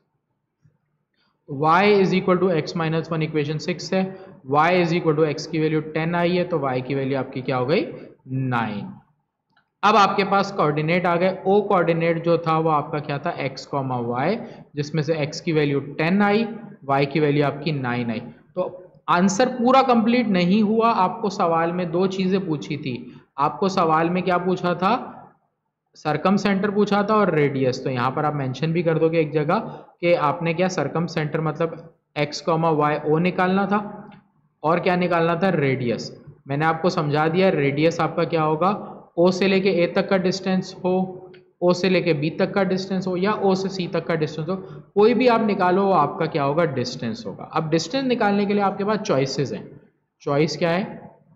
y is equal to X minus 1 equation 6 है, y is equal to X की वैल्यू 10 आई है, तो y की वैल्यू आपकी क्या हो गई 9। अब आपके पास कोऑर्डिनेट आ गए, o कोऑर्डिनेट जो था वो आपका क्या था x, y, जिसमें से x की वैल्यू 10 आई, y की वैल्यू आपकी 9 आई। तो आंसर पूरा कंप्लीट नहीं हुआ, आपको सवाल में दो चीजें पूछी थी। आपको सवाल में क्या पूछा था, सरकम सेंटर पूछा था और रेडियस। तो यहाँ पर आप मेंशन भी कर दोगे एक जगह कि आपने क्या सरकम सेंटर मतलब x, y, o निकालना था, और क्या निकालना था, रेडियस। मैंने आपको समझा दिया, रेडियस आपका क्या होगा, o से लेके a तक का डिस्टेंस हो, o से लेके b तक का डिस्टेंस हो, या o से c तक का डिस्टेंस हो, कोई भी आप निकालो वो आपका क्या होगा, डिस्टेंस होगा। अब डिस्टेंस निकालने के लिए आपके पास चॉइसेस हैं। चॉइस क्या है,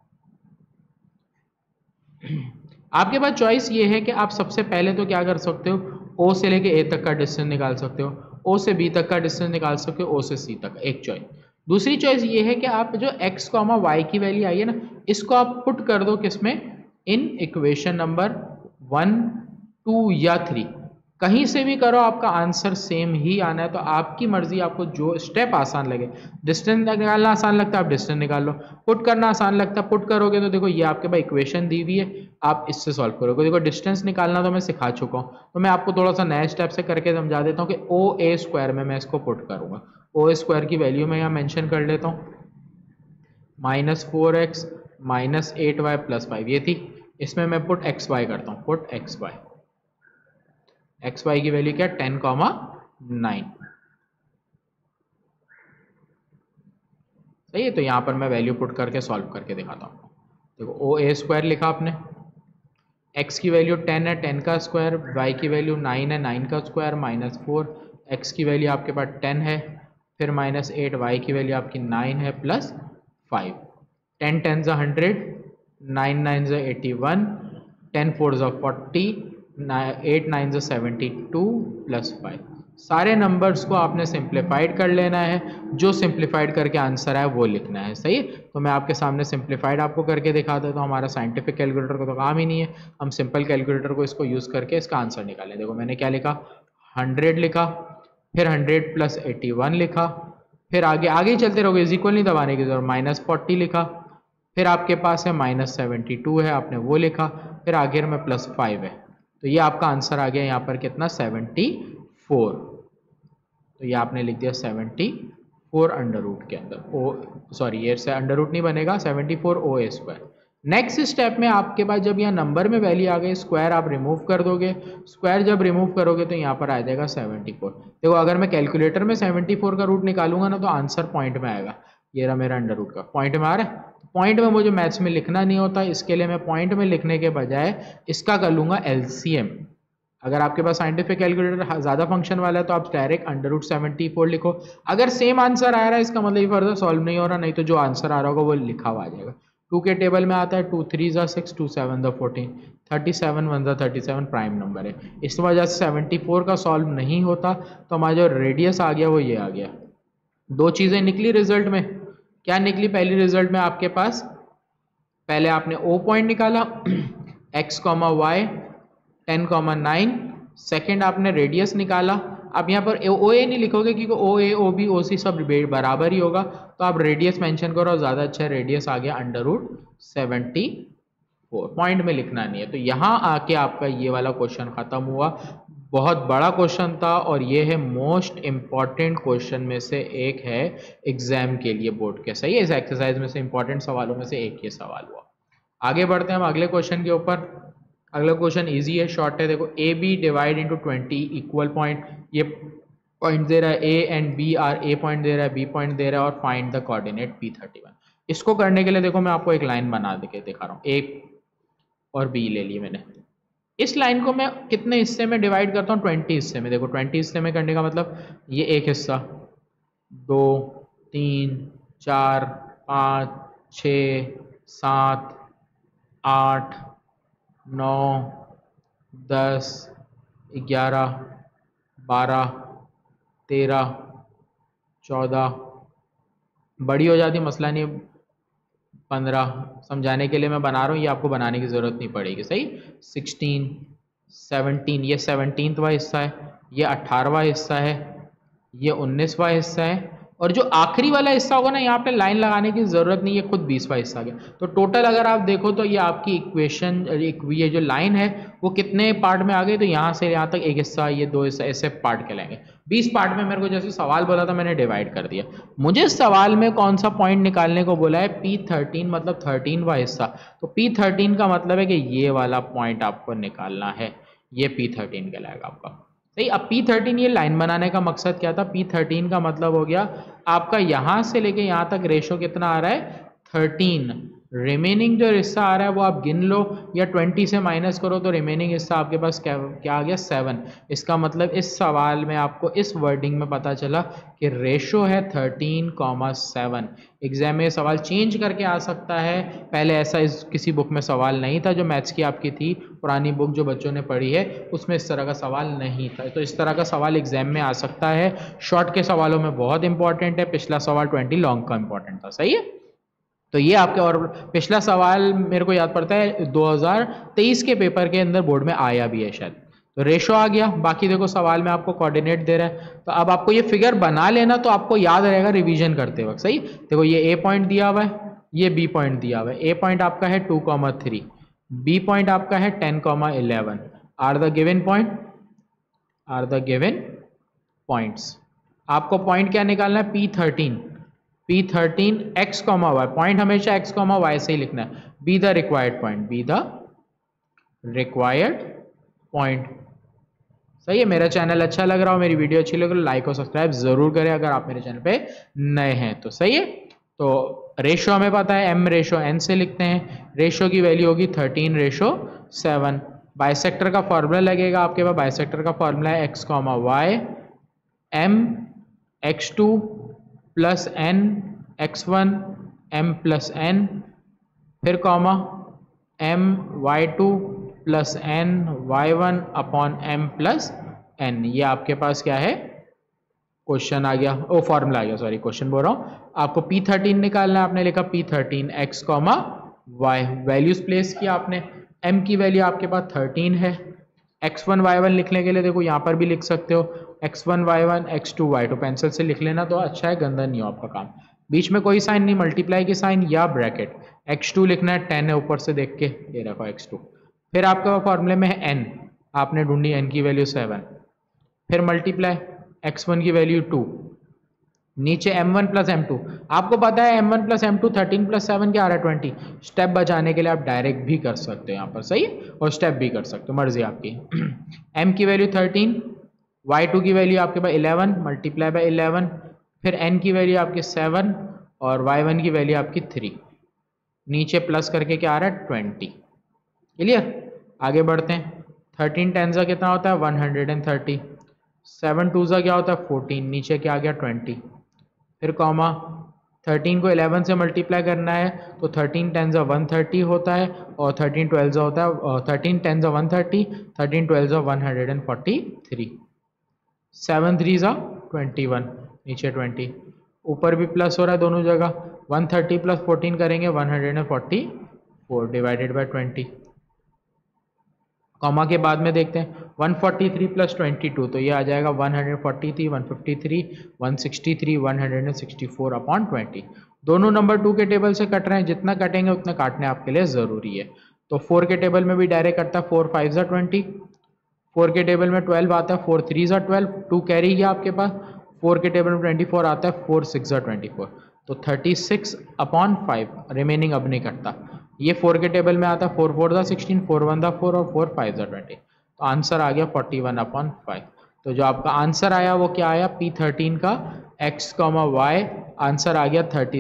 आपके पास चॉइस ये है कि आप सबसे पहले तो क्या कर सकते हो, o से लेके a तक का डिस्टेंस निकाल सकते हो, o से b तक का डिस्टेंस निकाल सकते हो, o से c तक, एक चॉइस। दूसरी चॉइस ये है कि आप जो x, y की वैल्यू आई है ना, इसको आप पुट कर दो किसमें, इन इक्वेशन नंबर 1, 2 या 3, कहीं से भी करो आपका आंसर सेम ही आना है। तो आपकी मर्जी, आपको जो स्टेप आसान लगे। डिस्टेंस निकालना आसान लगता है, आप डिस्टेंस निकाल लो, पुट करना आसान लगता है, पुट करोगे। तो देखो ये आपके पास इक्वेशन दी हुई है, आप इससे सॉल्व करोगे। देखो डिस्टेंस निकालना तो मैं सिखा चुका हूँ, तो मैं आपको थोड़ा सा नया स्टेप से करके समझा देता हूँ कि ओ ए स्क्वायर में मैं इसको पुट करूँगा। ओ ए स्क्वायर की वैल्यू मैं यहाँ मैंशन कर लेता हूँ, minus 4x minus 8y plus 5, ये थी। इसमें मैं पुट एक्स वाई करता हूँ, put x y, x y की वैल्यू क्या, 10, 9। सही है, तो यहाँ पर मैं वैल्यू पुट करके सॉल्व करके दिखाता हूँ। देखो ओ ए स्क्वायर लिखा आपने, x की वैल्यू 10 है, 10 का स्क्वायर, y की वैल्यू 9 है, 9 का स्क्वायर, माइनस 4, x की वैल्यू आपके पास 10 है, फिर माइनस 8, y की वैल्यू आपकी 9 है, प्लस 5, 10 10 ज़ा 100, 9 9 ज़ा 81, 10 4 ज़ा 40, 8 9 ज़ा 72 प्लस 5। सारे नंबर्स को आपने सिंप्लीफाइड कर लेना है, जो सिंप्लीफाइड करके आंसर है वो लिखना है। सही है, तो मैं आपके सामने सिंप्लीफाइड आपको करके दिखा देता हूँ। हमारा साइंटिफिक कैलकुलेटर को तो काम ही नहीं है, हम सिंपल कैलकुलेटर को इसको यूज़ करके इसका आंसर निकालें। देखो मैंने क्या लिखा, 100 लिखा, फिर 100 प्लस 81 लिखा, फिर आगे आगे ही चलते रहोगे, इज इक्वल नहीं दबाने की जरूरत, माइनस 40 लिखा, फिर आपके पास है माइनस 72 है, आपने वो लिखा, फिर आगे में प्लस 5 है। तो ये आपका आंसर आ गया यहाँ पर कितना, 74। तो ये आपने लिख दिया 74 अंडर रूट के अंदर, ओ सॉरी ये से अंडर रूट नहीं बनेगा, 74 O A square. Next step में आपके पास जब यहाँ नंबर में वैल्यू आ गई, स्क्वायर आप रिमूव कर दोगे, स्क्वायर जब रिमूव करोगे तो यहाँ पर आ जाएगा 74। देखो अगर मैं कैलकुलेटर में 74 का रूट निकालूंगा ना, तो आंसर पॉइंट में आएगा। ये रहा मेरा अंडर रूट का, पॉइंट में आ रहा है। पॉइंट में मुझे मैथ्स में लिखना नहीं होता, इसके लिए मैं पॉइंट में लिखने के बजाय इसका कर लूंगा एलसीएम। अगर आपके पास साइंटिफिक कैलकुलेटर ज़्यादा फंक्शन वाला है तो आप डायरेक्ट अंडर रूट 74 लिखो। अगर सेम आंसर आ रहा है इसका मतलब फर्दर सॉल्व नहीं हो रहा, नहीं तो जो आंसर आ रहा होगा वो लिखा हुआ आ जाएगा। 2 के टेबल में आता है 2 3 ज़ा 6, 2 7 ज़ा 14, 37 1 ज़ा 37 प्राइम नंबर है। इस वजह से 74 का सॉल्व नहीं होता। तो हमारा जो रेडियस आ गया वो ये आ गया। दो चीज़ें निकली रिजल्ट में, क्या निकली, पहली रिजल्ट में आपके पास पहले आपने ओ पॉइंट निकाला x, y 10, 9, सेकेंड आपने रेडियस निकाला। अब यहाँ पर ओ ए नहीं लिखोगे क्योंकि ओ ए ओ बी ओ सी सब बराबर ही होगा, तो आप रेडियस मेंशन करो और ज़्यादा अच्छा रेडियस आ गया अंडर रूट 74, पॉइंट में लिखना नहीं है। तो यहाँ आके आपका ये वाला क्वेश्चन खत्म हुआ। बहुत बड़ा क्वेश्चन था और ये है मोस्ट इम्पॉर्टेंट क्वेश्चन में से एक है एग्जाम के लिए बोर्ड के। सही है, इस एक्सरसाइज में से इम्पॉर्टेंट सवालों में से एक ये सवाल हुआ। आगे बढ़ते हैं हम अगले क्वेश्चन के ऊपर। अगला क्वेश्चन इजी है, शॉर्ट है। देखो A B divide into 20 equal point, ये पॉइंट दे रहा है A and B are, A point दे रहा है बी पॉइंट दे रहा है और फाइंड द कोऑर्डिनेट P31। इसको करने के लिए देखो मैं आपको एक लाइन बना के दिखा रहा हूँ, ए और बी ले ली मैंने। इस लाइन को मैं कितने हिस्से में डिवाइड करता हूँ, 20 हिस्से में। देखो 20 हिस्से में करने का मतलब ये एक हिस्सा, 2 3 4 5 6 7 8 9 10 11 12 13 14, बड़ी हो जाती मसला नहीं, 15, समझाने के लिए मैं बना रहा हूँ, ये आपको बनाने की ज़रूरत नहीं पड़ेगी। सही, 16 17, ये 17वां हिस्सा है, ये 18वां हिस्सा है, ये 19वां हिस्सा है और जो आखिरी वाला हिस्सा होगा ना, यहाँ पे लाइन लगाने की ज़रूरत नहीं है, खुद 20वां हिस्सा आ गया। तो टोटल अगर आप देखो तो ये आपकी इक्वेशन, ये जो लाइन है वो कितने पार्ट में आ गई, तो यहाँ से यहाँ तक एक हिस्सा, ये दो हिस्सा, ऐसे पार्ट कहलाएंगे। 20 पार्ट में मेरे को जैसे सवाल बोला था मैंने डिवाइड कर दिया। मुझे इस सवाल में कौन सा पॉइंट निकालने को बोला है, P13 मतलब 13वां हिस्सा। तो P13 का मतलब है कि ये वाला पॉइंट आपको निकालना है, ये P13 कहलाएगा आपका। सही, अब P13 ये लाइन बनाने का मकसद क्या था, P13 का मतलब हो गया आपका यहाँ से लेके यहाँ तक रेशो कितना आ रहा है, 13। रिमेनिंग जो हिस्सा आ रहा है वो आप गिन लो या 20 से माइनस करो तो रिमेनिंग हिस्सा आपके पास क्या आ गया, 7। इसका मतलब इस सवाल में आपको इस वर्डिंग में पता चला कि रेशो है 13,7। एग्जाम में सवाल चेंज करके आ सकता है, पहले ऐसा इस किसी बुक में सवाल नहीं था, जो मैथ्स की आपकी थी पुरानी बुक जो बच्चों ने पढ़ी है उसमें इस तरह का सवाल नहीं था। तो इस तरह का सवाल एग्जाम में आ सकता है। शॉर्ट के सवालों में बहुत इंपॉर्टेंट है, पिछला सवाल 20 लॉन्ग का इंपॉर्टेंट था। सही है, तो ये आपके, और पिछला सवाल मेरे को याद पड़ता है 2023 के पेपर के अंदर बोर्ड में आया भी है शायद। तो रेशो आ गया। बाकी देखो सवाल में आपको कोऑर्डिनेट दे रहा है, तो अब आपको ये फिगर बना लेना तो आपको याद रहेगा रिवीजन करते वक्त। सही, देखो ये ए पॉइंट दिया हुआ है, ये बी पॉइंट दिया हुआ है। ए पॉइंट आपका है 2,3, बी पॉइंट आपका है 10,11 are the given point, are the given points. आपको पॉइंट क्या निकालना है, P13 x, y। पॉइंट हमेशा x, y से ही लिखना है। Be the required point, be the required point. सही है, मेरा चैनल अच्छा लग रहा हो, मेरी वीडियो अच्छी लग रही हो, लाइक और सब्सक्राइब जरूर करें अगर आप मेरे चैनल पे नए हैं तो। सही है, तो रेशो हमें पता है m रेशो n से लिखते हैं। रेशो की वैल्यू होगी 13:7। बाइसेक्टर का फॉर्मूला लगेगा आपके पास, बाइसेक्टर का फॉर्मूला है x, y m x2 plus n x1 m plus n, फिर comma m y2 plus n y1 upon m plus n। ये आपके पास क्या है, क्वेश्चन आ गया, ओ फॉर्मूला आ गया, सॉरी क्वेश्चन बोल रहा हूँ। आपको P13 निकालना है, आपने लिखा P13 x, y। Values place किया आपने, m की वैल्यू आपके पास 13 है। x1 y1 लिखने के लिए देखो यहाँ पर भी लिख सकते हो, x1 y1 x2 y2, pencil से लिख लेना तो अच्छा है, गंदा नहीं हो आपका काम। बीच में कोई साइन नहीं, मल्टीप्लाई की साइन या ब्रैकेट। x2 लिखना है, 10 है ऊपर से देख के, ये रखो x2। फिर आपके फॉर्मूले में है n, आपने ढूंढी n की वैल्यू 7, फिर मल्टीप्लाई x1 की वैल्यू 2, नीचे m1 प्लस m2। आपको पता है m1 प्लस m2 13 प्लस 7 क्या आ रहा है, 20। स्टेप बचाने के लिए आप डायरेक्ट भी कर सकते हो यहाँ पर। सही, और स्टेप भी कर सकते हो, मर्जी आपकी। m की वैल्यू 13, y2 की वैल्यू आपके पास 11 मल्टीप्लाई बाय 11, फिर n की वैल्यू आपकी 7 और y1 की वैल्यू आपकी 3, नीचे प्लस करके क्या आ रहा है 20। क्लियर, आगे बढ़ते हैं। 13 10 कितना होता है 130, 7 2 क्या होता है 14, नीचे क्या आ गया 20, फिर कॉमा 13 को 11 से मल्टीप्लाई करना है तो 13 10 130 होता है और 13 12 होता है, 13 10 130, 13 12 143, 7 3 21, नीचे 20, ऊपर भी प्लस हो रहा है दोनों जगह। 130 प्लस 14 करेंगे 144 डिवाइडेड बाय 20। कॉमा के बाद में देखते हैं 143 प्लस 22, तो ये आ जाएगा 143, 153, 163, 164 अपॉन 20। दोनों नंबर 2 के टेबल से कट रहे हैं, जितना कटेंगे उतना काटने आपके लिए ज़रूरी है। तो 4 के टेबल में भी डायरेक्ट कटता है, 4 5 20, 4 के टेबल में 12 आता है, 4 3 ज़ा 12, 2 कैरी गया आपके पास। 4 के टेबल में 24 आता है, 4 6 ज़ा 24, तो 36/5 रिमेनिंग अब नहीं करता। ये 4 के टेबल में आता है, 4 4 ज़ा 16, 4 1 ज़ा 4 और 4 5 ज़ा 20, तो आंसर आ गया 41/5। तो जो आपका आंसर आया वो क्या आया, P13 का x, y आंसर आ गया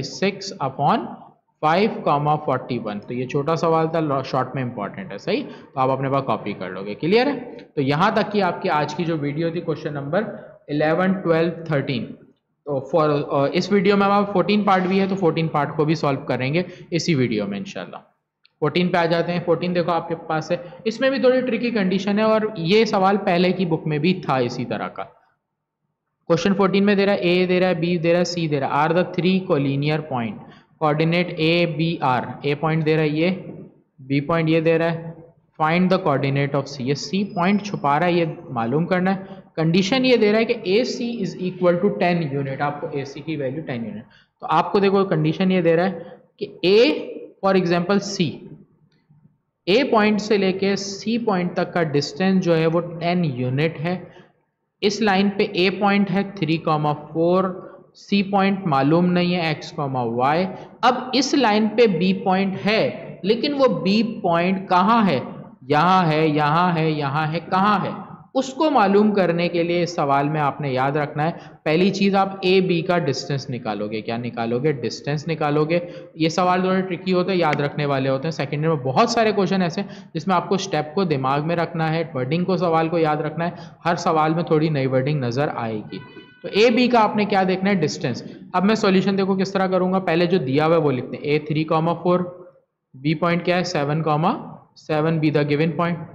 36/5, 41। तो ये छोटा सवाल था, शॉर्ट में इंपॉर्टेंट है, सही। तो आप अपने पास कॉपी कर लोगे, क्लियर है। तो यहाँ तक की आपकी आज की जो वीडियो थी क्वेश्चन नंबर 11, 12, 13। तो इस वीडियो में हमारा 14 पार्ट भी है, तो 14 पार्ट को भी सॉल्व करेंगे इसी वीडियो में इंशाल्लाह। 14 पे आ जाते हैं। 14 देखो आपके पास है, इसमें भी थोड़ी ट्रिकी कंडीशन है और ये सवाल पहले की बुक में भी था इसी तरह का। क्वेश्चन 14 में दे रहा है ए दे रहा है, बी दे रहा है, सी दे रहा है। Are the 3 collinear point, coordinate A B are. A point दे रहा है ये, बी पॉइंट ये दे रहा है। Find the coordinate of C. ये सी पॉइंट छुपा रहा है, ये मालूम करना है। कंडीशन ये दे रहा है कि A C is equal to 10 unit, आपको ए सी की वैल्यू 10 यूनिट। तो आपको देखो कंडीशन ये दे रहा है कि A for example C, A point से लेके सी पॉइंट तक का डिस्टेंस जो है वो 10 यूनिट है। इस लाइन पे ए पॉइंट है 3,4, सी पॉइंट मालूम नहीं है x, y। अब इस लाइन पे बी पॉइंट है, लेकिन वो बी पॉइंट कहाँ है, यहाँ है, यहाँ है, यहाँ है, कहाँ है, उसको मालूम करने के लिए इस सवाल में आपने याद रखना है। पहली चीज आप ए बी का डिस्टेंस निकालोगे। क्या निकालोगे, डिस्टेंस निकालोगे। ये सवाल थोड़े ट्रिकी होते हैं, याद रखने वाले होते हैं। सेकेंड ईयर में बहुत सारे क्वेश्चन ऐसे जिसमें आपको स्टेप को दिमाग में रखना है, वर्डिंग को सवाल को याद रखना है। हर सवाल में थोड़ी नई वर्डिंग नजर आएगी। तो ए बी का आपने क्या देखना है, डिस्टेंस। अब मैं सॉल्यूशन देखो किस तरह करूंगा, पहले जो दिया हुआ है वो लिखते हैं। ए 3,4, बी पॉइंट क्या है 7,7, बी द गिवन पॉइंट।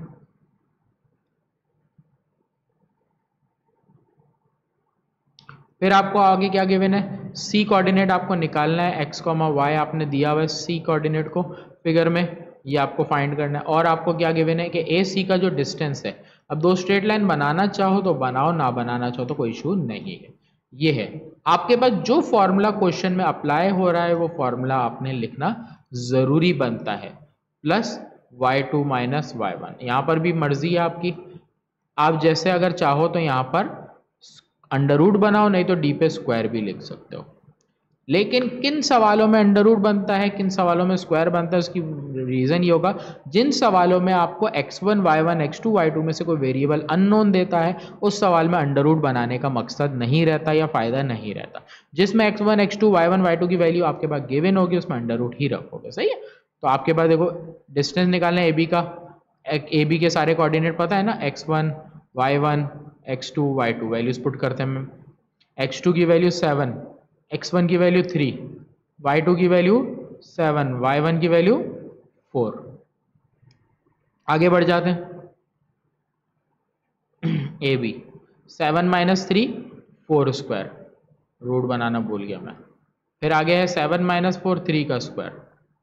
फिर आपको आगे क्या गिवन है, सी कोऑर्डिनेट आपको निकालना है। एक्स, वाई आपने दिया हुआ है सी कोऑर्डिनेट को फिगर में, ये आपको फाइंड करना है। और आपको क्या गिवन है कि ए सी का जो डिस्टेंस है। अब दो स्ट्रेट लाइन बनाना चाहो तो बनाओ, ना बनाना चाहो तो कोई इशू नहीं है। ये है आपके पास जो फॉर्मूला क्वेश्चन में अप्लाई हो रहा है, वो फॉर्मूला आपने लिखना जरूरी बनता है। प्लस y2 माइनस y1, यहाँ पर भी मर्जी है आपकी। आप जैसे अगर चाहो तो यहाँ पर अंडर रूट बनाओ, नहीं तो डी पे स्क्वायर भी लिख सकते हो। लेकिन किन सवालों में अंडर रूट बनता है, किन सवालों में स्क्वायर बनता है, उसकी रीजन ये होगा जिन सवालों में आपको x1 y1 x2 y2 में से कोई वेरिएबल अननोन देता है, उस सवाल में अंडर रूट बनाने का मकसद नहीं रहता या फायदा नहीं रहता। जिसमें x1 x2 y1 y2 की वैल्यू आपके पास गिवन होगी, उसमें अंडर रूट ही रखोगे, सही है। तो आपके पास देखो डिस्टेंस निकालना है ए बी का। ए बी के सारे कोऑर्डिनेट पता है ना, x1 y1 x2 y2, values put करते हैं। x2 की वैल्यू 7, x1 की वैल्यू 3, y2 की वैल्यू 7, y1 की वैल्यू 4। आगे बढ़ जाते हैं। A B 7 minus 3 4 square, root बनाना भूल गया मैं। फिर आगे है 7 माइनस 4 3 का स्क्वायर,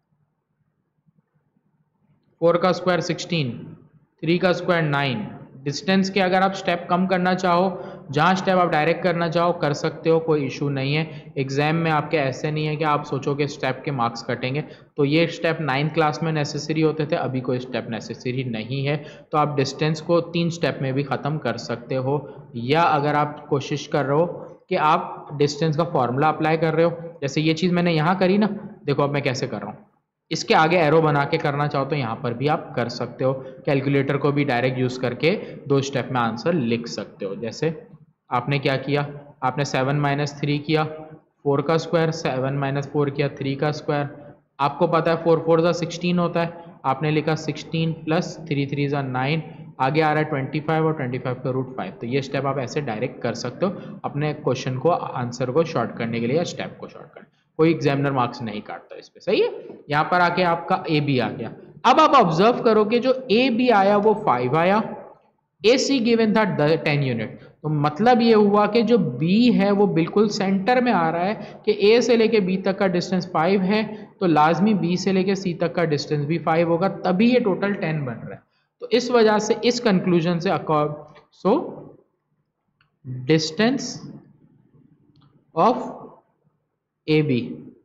4 का स्क्वायर 16, 3 का स्क्वायर 9। डिस्टेंस के अगर आप स्टेप कम करना चाहो, जहाँ स्टेप आप डायरेक्ट करना चाहो कर सकते हो, कोई इशू नहीं है। एग्जाम में आपके ऐसे नहीं है कि आप सोचो कि स्टेप के मार्क्स कटेंगे। तो ये स्टेप 9th क्लास में नेसेसरी होते थे, अभी कोई स्टेप नेसेसरी नहीं है। तो आप डिस्टेंस को 3 स्टेप में भी ख़त्म कर सकते हो। या अगर आप कोशिश कर रहे हो कि आप डिस्टेंस का फॉर्मूला अप्लाई कर रहे हो, जैसे ये चीज़ मैंने यहाँ करी ना, देखो अब मैं कैसे कर रहा हूँ। इसके आगे एरो बना के करना चाहो तो यहाँ पर भी आप कर सकते हो। कैलकुलेटर को भी डायरेक्ट यूज़ करके 2 स्टेप में आंसर लिख सकते हो। जैसे आपने क्या किया, आपने 7 माइनस 3 किया 4 का स्क्वायर, 7 माइनस 4 किया 3 का स्क्वायर। आपको पता है 4 4 16 होता है, आपने लिखा 16 प्लस 3 3 9। आगे आ रहा है 25 और 25 का रूट 5। तो ये स्टेप आप ऐसे डायरेक्ट कर सकते हो अपने क्वेश्चन को, आंसर को शॉर्ट करने के लिए या स्टेप को शॉर्ट करने। कोई एग्जामिनर मार्क्स नहीं काटता इस पे, सही है। यहाँ पर आके आपका ए बी आ गया। अब आप ऑब्जर्व करो कि जो ए बी आया वो 5 आया, ए सी गिवन था 10 यूनिट। तो मतलब ये हुआ कि जो बी है वो बिल्कुल सेंटर में आ रहा है कि ए से लेके बी तक का डिस्टेंस 5 है, तो लाजमी बी से लेके सी तक का डिस्टेंस भी 5 होगा, तभी ये टोटल 10 बन रहा है। तो इस वजह से इस कंक्लूजन से so distance of A B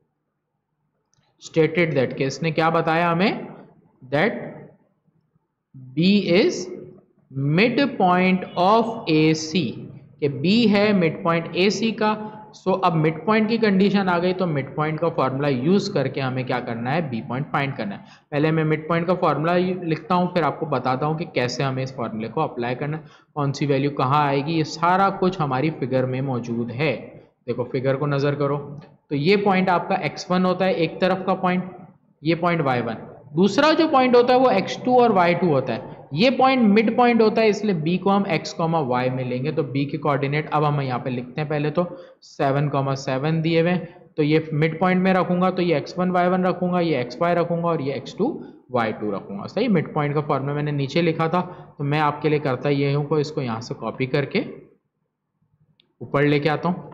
stated that, के इसने क्या बताया हमें, that B is mid point of A C, कि बी है मिड पॉइंट ए सी का। सो अब मिड पॉइंट की कंडीशन आ गई, तो मिड पॉइंट का फॉर्मूला यूज करके हमें क्या करना है, बी पॉइंट फाइंड करना है। पहले मैं मिड पॉइंट का फॉर्मूला लिखता हूँ, फिर आपको बताता हूँ कि कैसे हमें इस फॉर्मूले को अप्लाई करना है, कौन सी वैल्यू कहाँ आएगी, ये सारा कुछ हमारी फिगर में मौजूद है। देखो फिगर को नजर करो, तो ये पॉइंट आपका x1 होता है एक तरफ का पॉइंट, ये पॉइंट y1। दूसरा जो पॉइंट होता है वो x2 और y2 होता है। ये पॉइंट मिड पॉइंट होता है, इसलिए b को हम x, y में लेंगे। तो b के कोऑर्डिनेट अब हम यहाँ पे लिखते हैं, पहले तो 7,7 दिए हुए, तो ये मिड पॉइंट में रखूंगा, तो ये x1 y1 रखूंगा, ये xy रखूंगा और ये x2 y2 रखूंगा। सही, मिड पॉइंट का फॉर्मूला मैंने नीचे लिखा था, तो मैं आपके लिए करता ये हूँ को इसको यहाँ से कॉपी करके ऊपर लेके आता हूँ।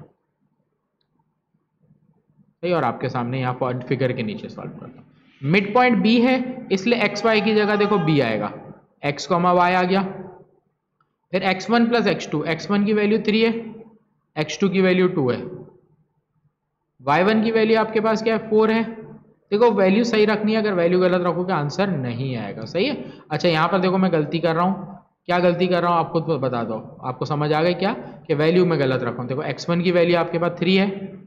सही, और आपके सामने यहाँ फिगर के नीचे सॉल्व करता हूँ। मिड पॉइंट बी है, इसलिए एक्स वाई की जगह देखो बी आएगा, एक्स कॉमा वाई आ गया, फिर x1 प्लस x2, x1 की वैल्यू 3 है, x2 की वैल्यू 2 है, y1 की वैल्यू आपके पास क्या है, 4 है। देखो वैल्यू सही रखनी है, अगर वैल्यू गलत रखोगे आंसर नहीं आएगा। सही है। अच्छा यहाँ पर देखो मैं गलती कर रहा हूँ, क्या गलती कर रहा हूँ आपको तो बता दो, आपको समझ आ गई क्या कि वैल्यू में गलत रखा हूँ। देखो x1 की वैल्यू आपके पास 3 है,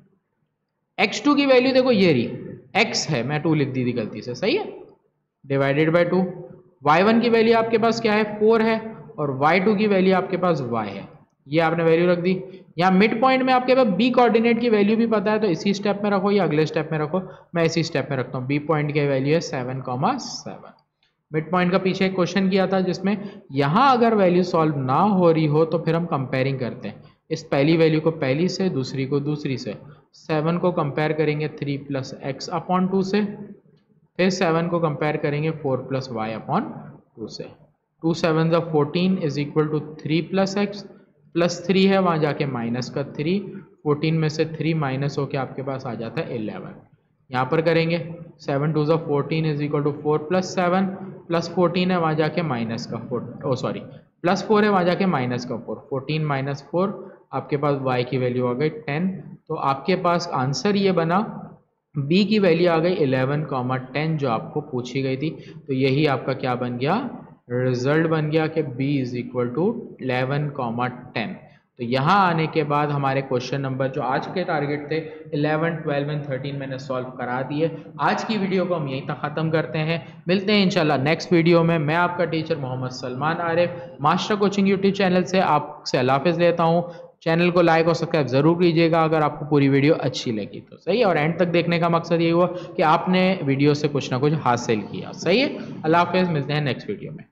x2 की वैल्यू देखो ये रही, x है, मैं 2 लिख दी थी गलती से। सही है, डिवाइडेड बाय 2। y1 की वैल्यू आपके पास क्या है, 4 है, और y2 की वैल्यू आपके पास y है, ये आपने वैल्यू रख दी। यहाँ मिड पॉइंट में आपके पास b कोऑर्डिनेट की वैल्यू भी पता है, तो इसी स्टेप में रखो या अगले स्टेप में रखो, मैं इसी स्टेप में रखता हूँ। b पॉइंट की वैल्यू है 7,7। मिड पॉइंट का पीछे एक क्वेश्चन किया था जिसमें यहाँ अगर वैल्यू सॉल्व ना हो रही हो तो फिर हम कंपेयरिंग करते हैं, इस पहली वैल्यू को पहली से, दूसरी को दूसरी से। 7 को कंपेयर करेंगे 3 प्लस एक्स अपॉन 2 से, फिर 7 को कंपेयर करेंगे 4 प्लस वाई अपॉन 2 से। 2 7 ज़ा 14 is equal to 3 plus x, plus 3 है वहाँ जाके माइनस का 3, 14 में से 3 माइनस होके आपके पास आ जाता है 11। यहाँ पर करेंगे 7 2 ज़ा 14 is equal to 4 plus 7, plus 14 है वहाँ जाके माइनस का 4, सॉरी प्लस 4 है वहाँ जाके माइनस का 4, 14 माइनस 4, आपके पास y की वैल्यू आ गई 10। तो आपके पास आंसर ये बना, b की वैल्यू आ गई 11,10 जो आपको पूछी गई थी। तो यही आपका क्या बन गया, रिजल्ट बन गया कि b इज इक्वल टू 11,10। तो यहाँ आने के बाद हमारे क्वेश्चन नंबर जो आज के टारगेट थे 11, 12 एंड 13 मैंने सॉल्व करा दिए। आज की वीडियो को हम यहीं तक ख़त्म करते हैं, मिलते हैं इंशाल्लाह नेक्स्ट वीडियो में। मैं आपका teacher Mohammad Salman Arif master coaching YouTube channel से आपसे अल्लाह हाफ़िज़ लेता हूँ। चैनल को लाइक और सब्सक्राइब ज़रूर कीजिएगा अगर आपको पूरी वीडियो अच्छी लगी तो। सही है, और एंड तक देखने का मकसद ये हुआ कि आपने वीडियो से कुछ ना कुछ हासिल किया। सही है, अल्लाह हाफ़िज़, मिलते हैं नेक्स्ट वीडियो में।